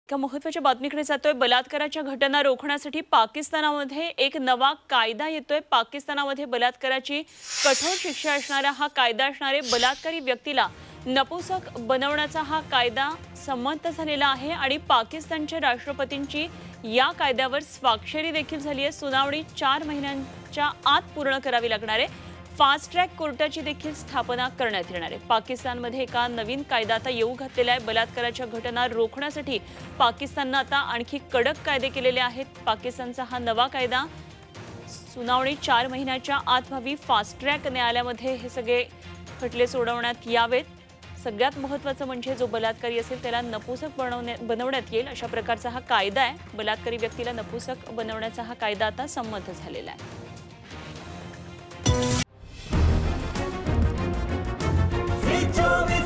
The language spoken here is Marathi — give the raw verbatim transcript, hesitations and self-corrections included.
एका महत्त्वाच्या बातमीकडे जातोय। बलात्काराच्या घटना रोखण्यासाठी पाकिस्तानामध्ये एक नवा कायदा येतोय। पाकिस्तानामध्ये बलात्काराची कठोर शिक्षा असणारा हा कायदा असणारे बलात्कारी व्यक्तीला नपुंसक बनवण्याचा हा कायदा संमत झालेला आहे आणि पाकिस्तानच्या राष्ट्रपतींची या कायद्यावर स्वाक्षरी देखील झाली आहे। सुनावणी चार महिन्यांच्या आत पूर्ण करावी लागणार आहे। फास्ट ट्रॅक कोर्टाची देखील स्थापना करण्यात येणार आहे। पाकिस्तानमध्ये एका नवीन कायदा आता येऊ घातलेला आहे। बलात्काराच्या घटना रोखण्यासाठी पाकिस्तानने आता आणखी कडक कायदे केलेले आहेत। पाकिस्तानचा हा नवा कायदा सुनावणी चार महिन्याच्या आत व्हावी। फास्ट ट्रॅक न्यायालयामध्ये हे सगळे खटले सोडवण्यात यावेत। सगळ्यात महत्त्वाचं म्हणजे जो बलात्कारी असेल त्याला नपुंसक बनवण्यात बनवण्यात येईल अशा प्रकारचा हा कायदा आहे। बलात्कारी व्यक्तीला नपुंसक बनवण्याचा हा कायदा आता संमत झालेला आहे। Joe